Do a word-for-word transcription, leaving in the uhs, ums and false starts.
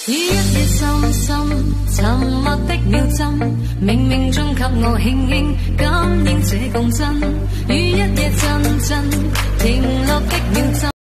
於一夜深深沉默的秒針，冥冥中給我輕輕感應這共振。於一夜陣陣停落的秒針，